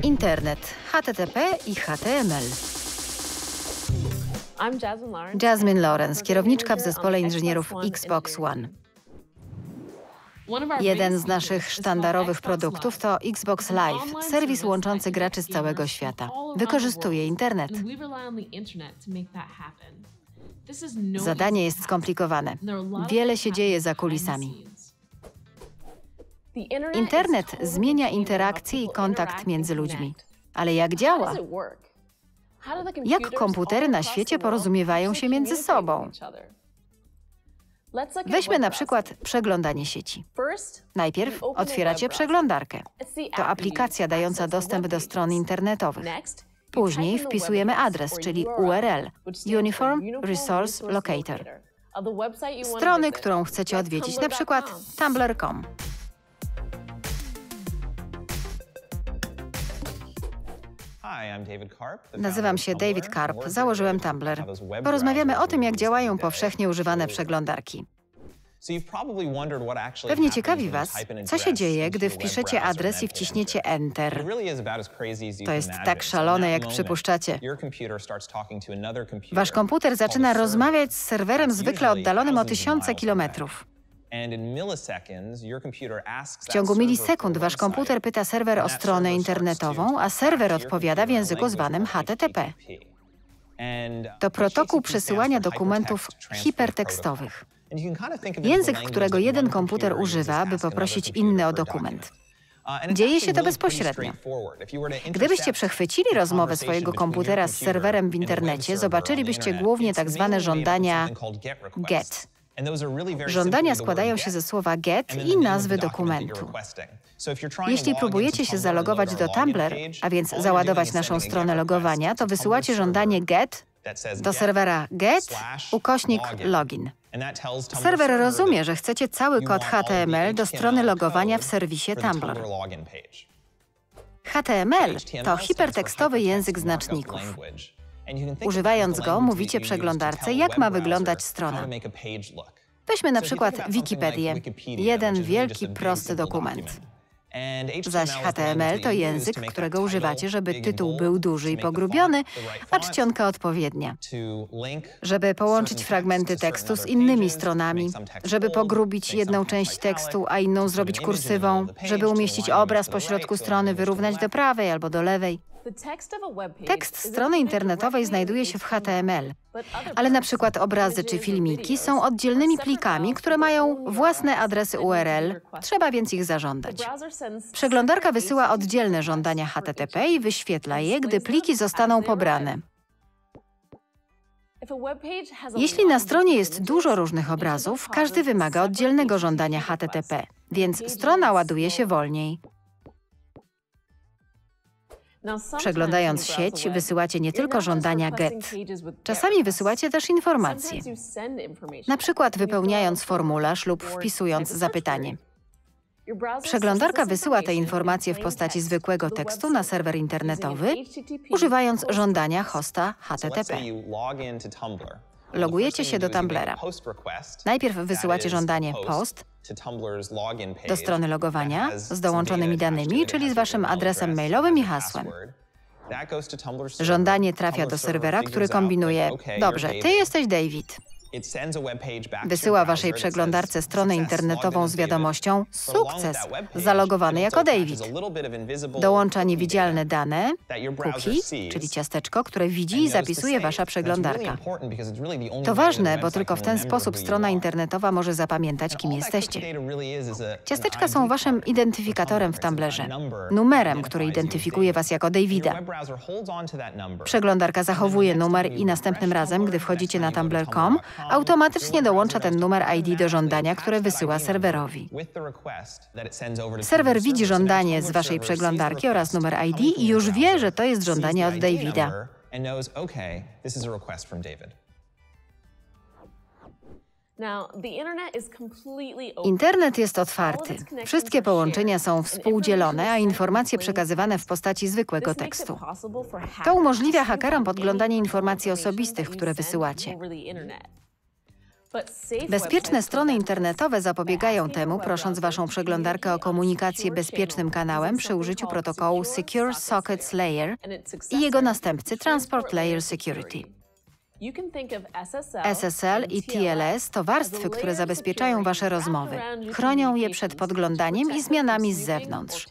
Internet, HTTP i HTML. Jasmine Lawrence, kierowniczka w zespole inżynierów Xbox One. Jeden z naszych sztandarowych produktów to Xbox Live, serwis łączący graczy z całego świata. Wykorzystuje internet. Zadanie jest skomplikowane. Wiele się dzieje za kulisami. Internet zmienia interakcje i kontakt między ludźmi. Ale jak działa? Jak komputery na świecie porozumiewają się między sobą? Weźmy na przykład przeglądanie sieci. Najpierw otwieracie przeglądarkę. To aplikacja dająca dostęp do stron internetowych. Później wpisujemy adres, czyli URL – Uniform Resource Locator. Strony, którą chcecie odwiedzić, na przykład tumblr.com. Nazywam się David Karp, założyłem Tumblr. Porozmawiamy o tym, jak działają powszechnie używane przeglądarki. Pewnie ciekawi Was, co się dzieje, gdy wpiszecie adres i wciśniecie Enter. To jest tak szalone, jak przypuszczacie. Wasz komputer zaczyna rozmawiać z serwerem zwykle oddalonym o tysiące kilometrów. W ciągu milisekund wasz komputer pyta serwer o stronę internetową, a serwer odpowiada w języku zwanym HTTP. To protokół przesyłania dokumentów hipertekstowych. Język, którego jeden komputer używa, by poprosić inny o dokument. Dzieje się to bezpośrednio. Gdybyście przechwycili rozmowę swojego komputera z serwerem w internecie, zobaczylibyście głównie tak zwane żądania GET. Żądania składają się ze słowa GET i nazwy dokumentu. Jeśli próbujecie się zalogować do Tumblr, a więc załadować naszą stronę logowania, to wysyłacie żądanie GET do serwera get/login. Serwer rozumie, że chcecie cały kod HTML do strony logowania w serwisie Tumblr. HTML to hipertekstowy język znaczników. Używając go, mówicie przeglądarce, jak ma wyglądać strona. Weźmy na przykład Wikipedię. Jeden wielki, prosty dokument. Zaś HTML to język, którego używacie, żeby tytuł był duży i pogrubiony, a czcionka odpowiednia. Żeby połączyć fragmenty tekstu z innymi stronami, żeby pogrubić jedną część tekstu, a inną zrobić kursywą, żeby umieścić obraz pośrodku strony, wyrównać do prawej albo do lewej. Tekst strony internetowej znajduje się w HTML, ale na przykład obrazy czy filmiki są oddzielnymi plikami, które mają własne adresy URL, trzeba więc ich zażądać. Przeglądarka wysyła oddzielne żądania HTTP i wyświetla je, gdy pliki zostaną pobrane. Jeśli na stronie jest dużo różnych obrazów, każdy wymaga oddzielnego żądania HTTP, więc strona ładuje się wolniej. Przeglądając sieć, wysyłacie nie tylko żądania GET. Czasami wysyłacie też informacje. Na przykład wypełniając formularz lub wpisując zapytanie. Przeglądarka wysyła te informacje w postaci zwykłego tekstu na serwer internetowy, używając żądania hosta HTTP. Logujecie się do Tumblra. Najpierw wysyłacie żądanie POST do strony logowania z dołączonymi danymi, czyli z waszym adresem mailowym i hasłem. Żądanie trafia do serwera, który kombinuje: dobrze, ty jesteś David. Wysyła waszej przeglądarce stronę internetową z wiadomością: sukces, zalogowany jako David. Dołącza niewidzialne dane, cookie, czyli ciasteczko, które widzi i zapisuje wasza przeglądarka. To ważne, bo tylko w ten sposób strona internetowa może zapamiętać, kim jesteście. Ciasteczka są waszym identyfikatorem w Tumblrze, numerem, który identyfikuje was jako Davida. Przeglądarka zachowuje numer i następnym razem, gdy wchodzicie na tumblr.com, automatycznie dołącza ten numer ID do żądania, które wysyła serwerowi. Serwer widzi żądanie z waszej przeglądarki oraz numer ID i już wie, że to jest żądanie od Davida. Internet jest otwarty. Wszystkie połączenia są współdzielone, a informacje przekazywane w postaci zwykłego tekstu. To umożliwia hakerom podglądanie informacji osobistych, które wysyłacie. Bezpieczne strony internetowe zapobiegają temu, prosząc Waszą przeglądarkę o komunikację bezpiecznym kanałem przy użyciu protokołu Secure Sockets Layer i jego następcy Transport Layer Security. SSL i TLS to warstwy, które zabezpieczają Wasze rozmowy, chronią je przed podglądaniem i zmianami z zewnątrz.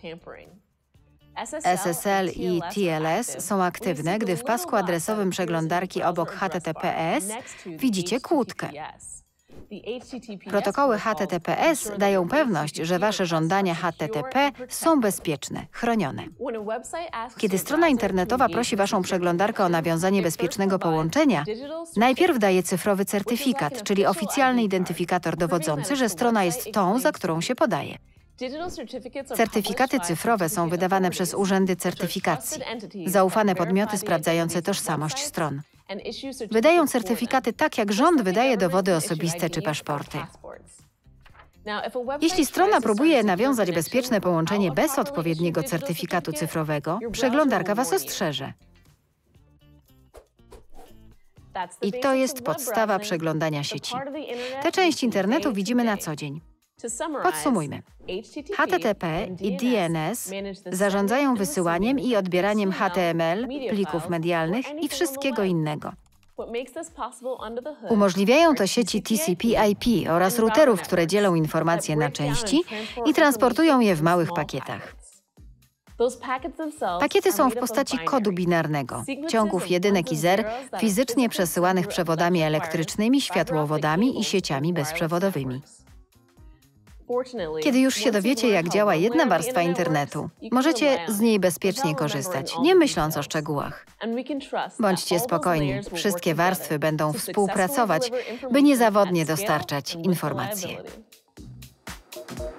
SSL i TLS są aktywne, gdy w pasku adresowym przeglądarki obok HTTPS widzicie kłódkę. Protokoły HTTPS dają pewność, że Wasze żądania HTTP są bezpieczne, chronione. Kiedy strona internetowa prosi Waszą przeglądarkę o nawiązanie bezpiecznego połączenia, najpierw daje cyfrowy certyfikat, czyli oficjalny identyfikator dowodzący, że strona jest tą, za którą się podaje. Certyfikaty cyfrowe są wydawane przez urzędy certyfikacji, zaufane podmioty sprawdzające tożsamość stron. Wydają certyfikaty tak, jak rząd wydaje dowody osobiste czy paszporty. Jeśli strona próbuje nawiązać bezpieczne połączenie bez odpowiedniego certyfikatu cyfrowego, przeglądarka Was ostrzeże. I to jest podstawa przeglądania sieci. Tę część internetu widzimy na co dzień. Podsumujmy. HTTP i DNS zarządzają wysyłaniem i odbieraniem HTML, plików medialnych i wszystkiego innego. Umożliwiają to sieci TCP/IP oraz routerów, które dzielą informacje na części i transportują je w małych pakietach. Pakiety są w postaci kodu binarnego, ciągów jedynek i zer, fizycznie przesyłanych przewodami elektrycznymi, światłowodami i sieciami bezprzewodowymi. Kiedy już się dowiecie, jak działa jedna warstwa internetu, możecie z niej bezpiecznie korzystać, nie myśląc o szczegółach. Bądźcie spokojni, wszystkie warstwy będą współpracować, by niezawodnie dostarczać informacje.